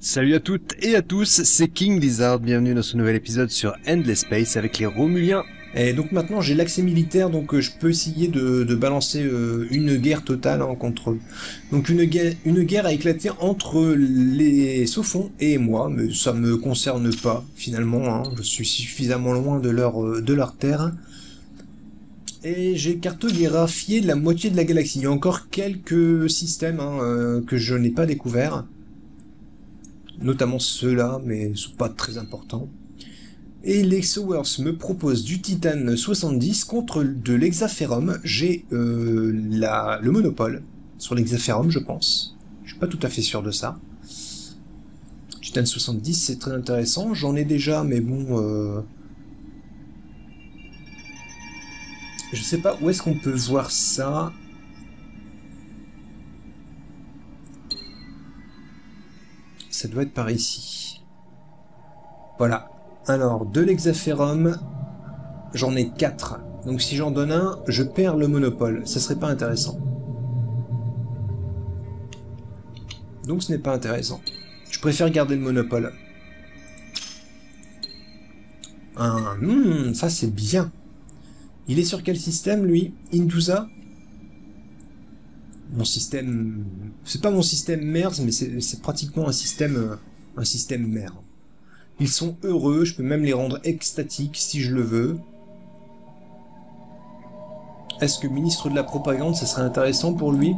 Salut à toutes et à tous, c'est King Lizard, bienvenue dans ce nouvel épisode sur Endless Space avec les Romuliens. Et donc maintenant j'ai l'accès militaire, donc je peux essayer de balancer une guerre totale contre eux. Donc une guerre a éclaté entre les Sophons et moi, mais ça me concerne pas finalement, hein. Je suis suffisamment loin de leur terre. Et j'ai cartographié la moitié de la galaxie. Il y a encore quelques systèmes que je n'ai pas découverts. Notamment ceux-là, mais ils sont pas très importants. Et les Sowers me proposent du titane 70 contre de l'hexaférum. J'ai le monopole sur l'hexaférum, je pense. Je suis pas tout à fait sûr de ça. Titane 70, c'est très intéressant. J'en ai déjà, mais bon... Je sais pas où est-ce qu'on peut voir ça. Ça doit être par ici. Voilà. Alors, de l'hexaférum, j'en ai 4. Donc si j'en donne un, je perds le monopole. Ça serait pas intéressant. Donc ce n'est pas intéressant. Je préfère garder le monopole. Ça c'est bien. Il est sur quel système, lui? Indusa? Mon système... C'est pas mon système MERS, mais c'est pratiquement un système mère. Ils sont heureux, je peux même les rendre extatiques si je le veux. Est-ce que ministre de la propagande, ça serait intéressant pour lui?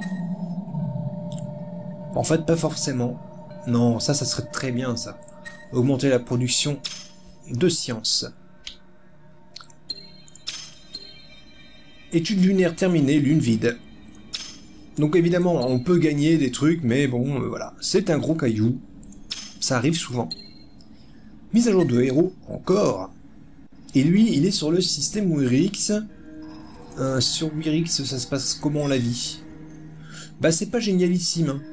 En fait, pas forcément. Non, ça serait très bien, ça. Augmenter la production de science. Étude lunaire terminée, lune vide. Donc évidemment, on peut gagner des trucs, mais bon, voilà. C'est un gros caillou. Ça arrive souvent. Mise à jour de héros, encore. Et lui, il est sur le système Wyrix. Sur Wyrix, ça se passe comment la vie? Bah c'est pas génialissime. Hein.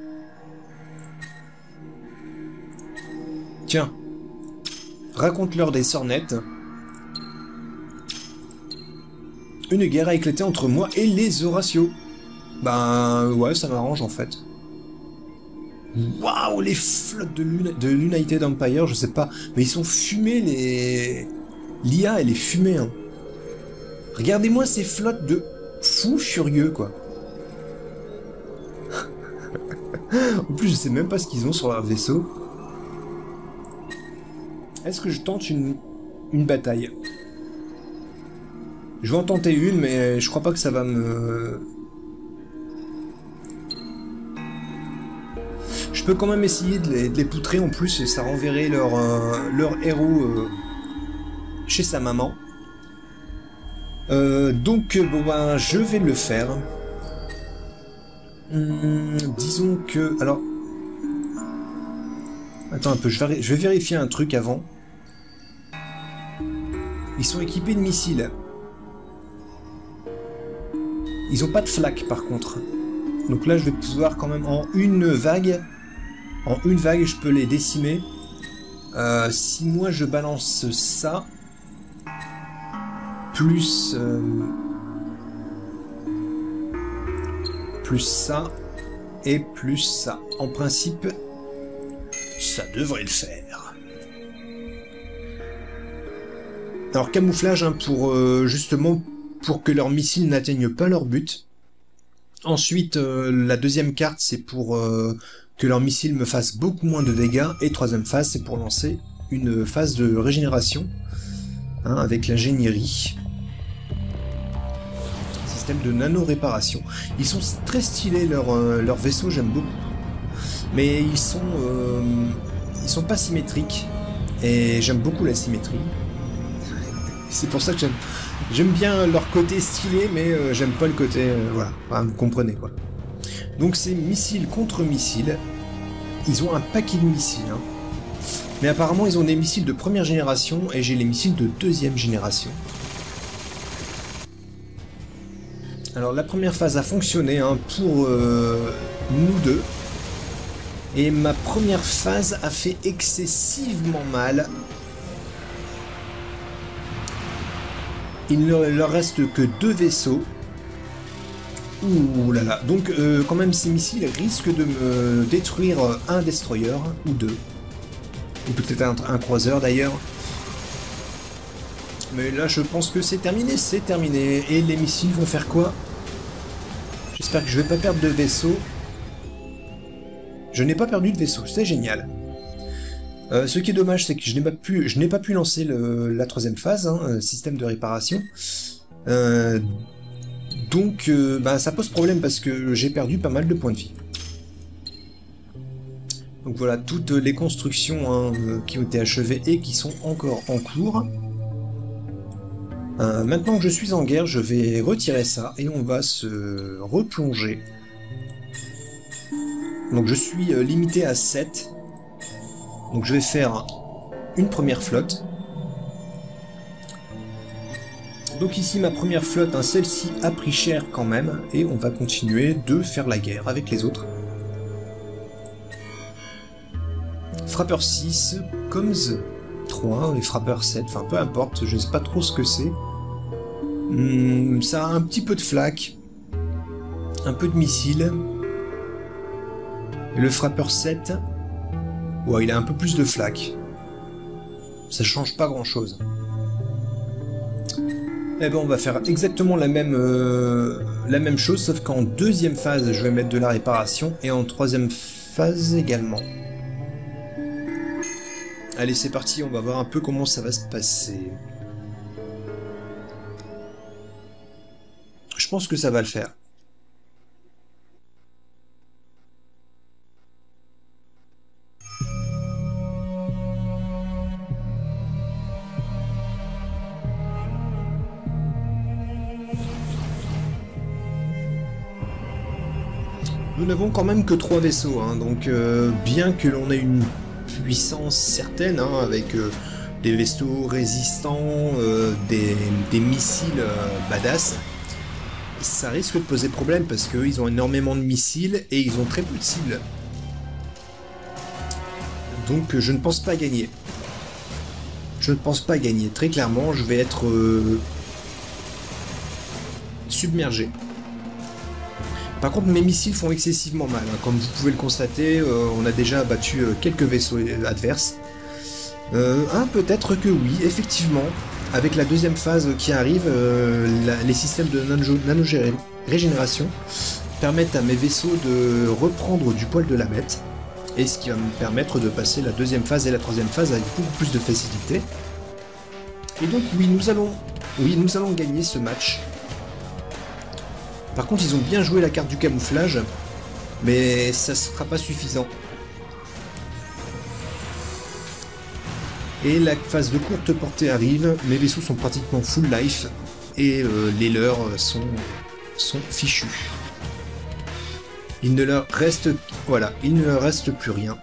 Tiens. Raconte-leur des sornettes. Une guerre a éclaté entre moi et les Horatios. Ben ouais, ça m'arrange en fait. Waouh, les flottes de l'United Empire, je sais pas. Mais ils sont fumés, les... L'IA, elle est fumée, hein. Regardez-moi ces flottes de fous furieux, quoi. En plus, je sais même pas ce qu'ils ont sur leur vaisseau. Est-ce que je tente une bataille? Je vais en tenter une, mais je crois pas que ça va me... Je peux quand même essayer de les poutrer en plus, et ça renverrait leur héros chez sa maman. Donc, bon ben, je vais le faire. Disons que... Alors... Attends un peu, je vais vérifier un truc avant. Ils sont équipés de missiles. Ils ont pas de flak par contre. Donc là, je vais pouvoir quand même en une vague... En une vague, je peux les décimer. Si moi je balance ça, plus ça, et plus ça. En principe, ça devrait le faire. Alors camouflage, hein, pour justement pour que leurs missiles n'atteignent pas leur but. Ensuite, la deuxième carte, c'est pour... que leur missile me fasse beaucoup moins de dégâts, et troisième phase, c'est pour lancer une phase de régénération, hein, avec l'ingénierie. Système de nano-réparation. Ils sont très stylés, leurs vaisseaux, j'aime beaucoup. Mais ils sont pas symétriques, et j'aime beaucoup la symétrie. C'est pour ça que j'aime bien leur côté stylé, mais j'aime pas le côté... voilà, enfin, vous comprenez quoi. Donc c'est missile contre missile. Ils ont un paquet de missiles. Hein. Mais apparemment ils ont des missiles de première génération et j'ai les missiles de deuxième génération. Alors la première phase a fonctionné, hein, pour nous deux. Et ma première phase a fait excessivement mal. Il ne leur reste que 2 vaisseaux. Ouh là là. Donc quand même ces missiles risquent de me détruire un destroyer ou 2. ou peut-être un croiseur d'ailleurs. Mais là je pense que c'est terminé, et les missiles vont faire quoi? J'espère que je vais pas perdre de vaisseau. Je n'ai pas perdu de vaisseau, c'est génial. Ce qui est dommage, c'est que je n'ai pas pu lancer la troisième phase, hein, système de réparation. Donc bah, ça pose problème parce que j'ai perdu pas mal de points de vie. Donc voilà, toutes les constructions hein, qui ont été achevées et qui sont encore en cours. Maintenant que je suis en guerre, je vais retirer ça et on va se replonger. Donc je suis limité à 7. Donc je vais faire une première flotte. Donc ici ma première flotte, hein, celle-ci a pris cher quand même. Et on va continuer de faire la guerre avec les autres. Frappeur 6, Coms 3 et Frappeur 7, enfin peu importe, je ne sais pas trop ce que c'est. Ça a un petit peu de flak, un peu de missiles. Et le Frappeur 7, ouais, il a un peu plus de flak. Ça change pas grand chose. Eh ben on va faire exactement la même chose, sauf qu'en deuxième phase, je vais mettre de la réparation, et en troisième phase également. Allez, c'est parti, on va voir un peu comment ça va se passer. Je pense que ça va le faire. Nous n'avons quand même que 3 vaisseaux, hein, donc bien que l'on ait une puissance certaine, hein, avec des vaisseaux résistants, des missiles badass, ça risque de poser problème parce qu'ils ont énormément de missiles et ils ont très peu de cibles. Donc je ne pense pas gagner. Je ne pense pas gagner. Très clairement, je vais être submergé. Par contre, mes missiles font excessivement mal. Hein. Comme vous pouvez le constater, on a déjà abattu quelques vaisseaux adverses. Peut-être que oui, effectivement. Avec la deuxième phase qui arrive, les systèmes de nano-régénération permettent à mes vaisseaux de reprendre du poil de la bête. Et ce qui va me permettre de passer la deuxième phase et la troisième phase avec beaucoup plus de facilité. Et donc oui, nous allons gagner ce match. Par contre, ils ont bien joué la carte du camouflage, mais ça ne sera pas suffisant. Et la phase de courte portée arrive, mes vaisseaux sont pratiquement full life, et les leurs sont fichus. Il ne leur reste... Voilà, il ne leur reste plus rien.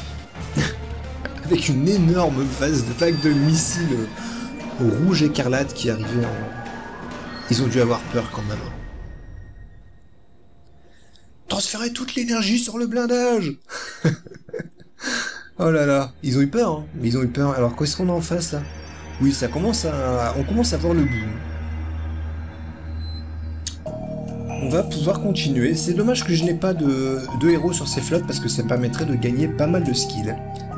Avec une énorme vague de missiles rouge écarlate qui arrivait en... Ils ont dû avoir peur quand même. Transférer toute l'énergie sur le blindage. Oh là là, ils ont eu peur, hein. Ils ont eu peur. Alors qu'est-ce qu'on a en face là? Oui, on commence à voir le bout. On va pouvoir continuer. C'est dommage que je n'ai pas de héros sur ces flottes parce que ça permettrait de gagner pas mal de skills.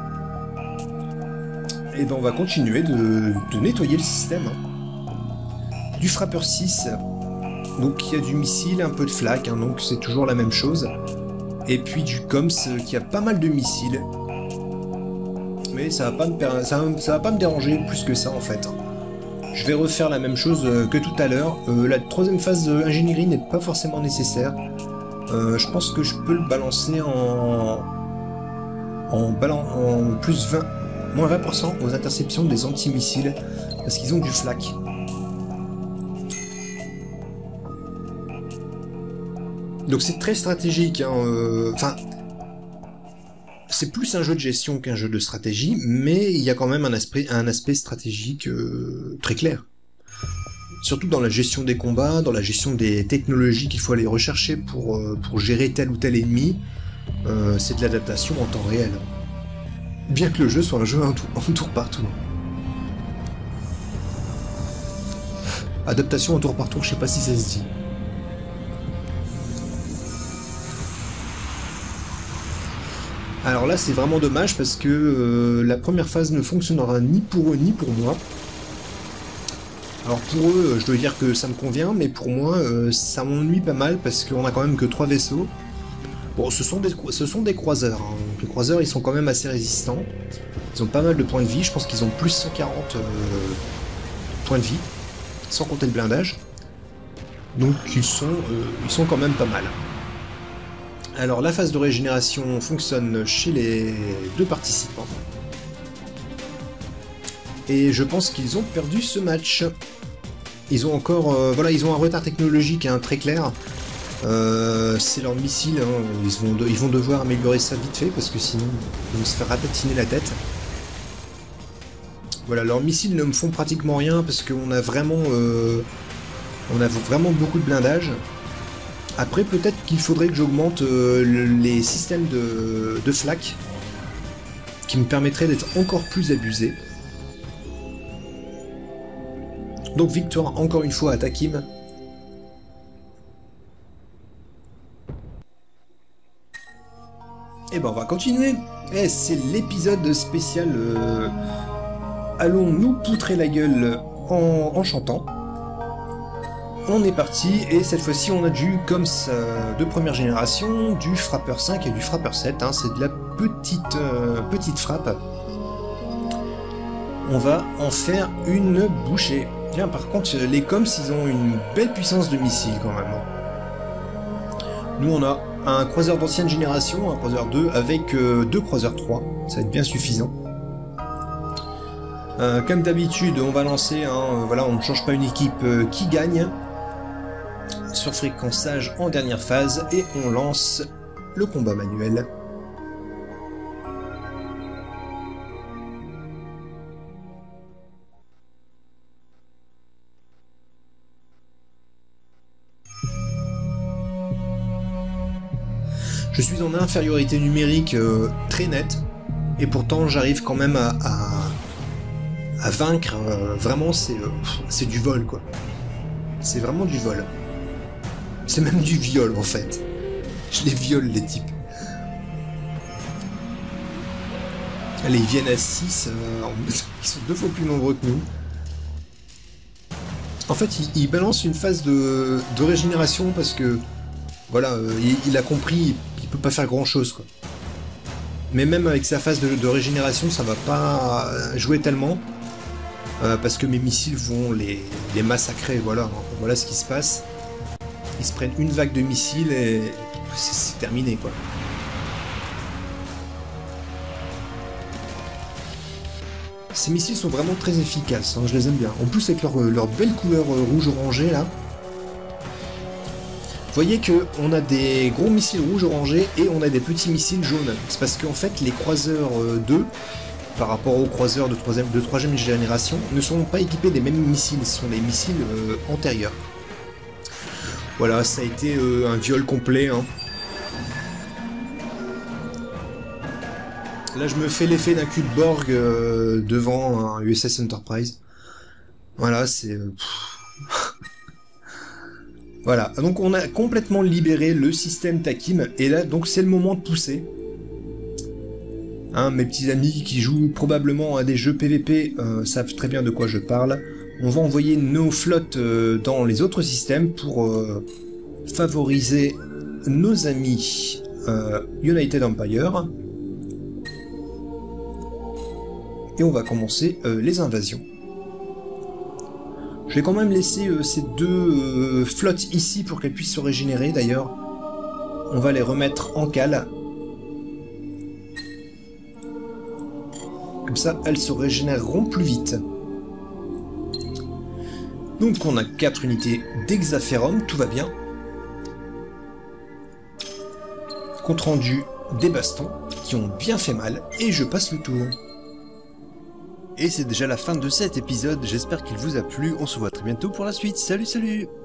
Et ben on va continuer de nettoyer le système. Hein. Du frappeur 6. Donc il y a du missile, un peu de flak, hein, donc c'est toujours la même chose. Et puis du Coms qui a pas mal de missiles. Mais ça va pas me déranger plus que ça en fait. Je vais refaire la même chose que tout à l'heure. La troisième phase d'ingénierie n'est pas forcément nécessaire. Je pense que je peux le balancer en plus 20, moins 20% aux interceptions des antimissiles parce qu'ils ont du flak. Donc c'est très stratégique, hein, enfin, c'est plus un jeu de gestion qu'un jeu de stratégie, mais il y a quand même un aspect stratégique très clair. Surtout dans la gestion des combats, dans la gestion des technologies qu'il faut aller rechercher pour gérer tel ou tel ennemi, c'est de l'adaptation en temps réel. Bien que le jeu soit un jeu en tour par tour. Adaptation en tour par tour, je sais pas si ça se dit. Alors là, c'est vraiment dommage parce que la première phase ne fonctionnera ni pour eux ni pour moi. Alors pour eux, je dois dire que ça me convient, mais pour moi, ça m'ennuie pas mal parce qu'on a quand même que 3 vaisseaux. Bon, ce sont des croiseurs. Hein. Donc, les croiseurs, ils sont quand même assez résistants. Ils ont pas mal de points de vie. Je pense qu'ils ont plus 140 points de vie, sans compter le blindage. Donc ils sont quand même pas mal. Alors la phase de régénération fonctionne chez les 2 participants. Et je pense qu'ils ont perdu ce match. Ils ont encore... voilà, ils ont un retard technologique hein, très clair. C'est leur missile, hein. Ils vont devoir améliorer ça vite fait parce que sinon ils vont se faire ratatiner la tête. Voilà, leurs missiles ne me font pratiquement rien parce qu'on a vraiment beaucoup de blindage. Après, peut-être qu'il faudrait que j'augmente les systèmes de flak qui me permettraient d'être encore plus abusé. Donc victoire encore une fois à Takim. Et ben on va continuer. Et c'est l'épisode spécial allons nous poutrer la gueule en chantant. On est parti et cette fois-ci on a du Coms de première génération, du Frappeur 5 et du Frappeur 7. Hein, c'est de la petite frappe. On va en faire une bouchée. Bien, par contre, les Coms, ils ont une belle puissance de missile quand même. Nous, on a un croiseur d'ancienne génération, un croiseur 2, avec 2 croiseurs 3. Ça va être bien suffisant. Comme d'habitude, on va lancer, voilà, on ne change pas une équipe qui gagne. Sur fréquençage en dernière phase, et on lance le combat manuel. Je suis en infériorité numérique très nette, et pourtant j'arrive quand même à vaincre. Vraiment, c'est du vol, quoi. C'est vraiment du vol. C'est même du viol, en fait. Je les viole, les types. Allez, ils viennent à 6, ils sont 2 fois plus nombreux que nous. En fait, il balance une phase de régénération parce que, voilà, il a compris, il peut pas faire grand chose, quoi. Mais même avec sa phase de régénération, ça va pas jouer tellement, parce que mes missiles vont les massacrer, voilà. Voilà ce qui se passe. Ils se prennent une vague de missiles et c'est terminé, quoi. Ces missiles sont vraiment très efficaces, hein, je les aime bien. En plus, avec leur belle couleur rouge-orangé, là. Vous voyez qu'on a des gros missiles rouge-orangé et on a des petits missiles jaunes. C'est parce qu'en fait, les croiseurs 2, par rapport aux croiseurs de 3ème génération, ne sont pas équipés des mêmes missiles. Ce sont les missiles antérieurs. Voilà, ça a été un viol complet, hein. Là, je me fais l'effet d'un cul de Borg devant un USS Enterprise. Voilà, c'est... Voilà, donc on a complètement libéré le système Takim, et là, donc c'est le moment de pousser. Hein, mes petits amis qui jouent probablement à des jeux PVP savent très bien de quoi je parle. On va envoyer nos flottes dans les autres systèmes pour favoriser nos amis United Empire. Et on va commencer les invasions. Je vais quand même laisser ces 2 flottes ici pour qu'elles puissent se régénérer d'ailleurs. On va les remettre en cale. Comme ça, elles se régénéreront plus vite. Donc on a 4 unités d'hexaférum, tout va bien. Compte rendu des bastons qui ont bien fait mal, et je passe le tour. Et c'est déjà la fin de cet épisode, j'espère qu'il vous a plu, on se voit très bientôt pour la suite, salut salut!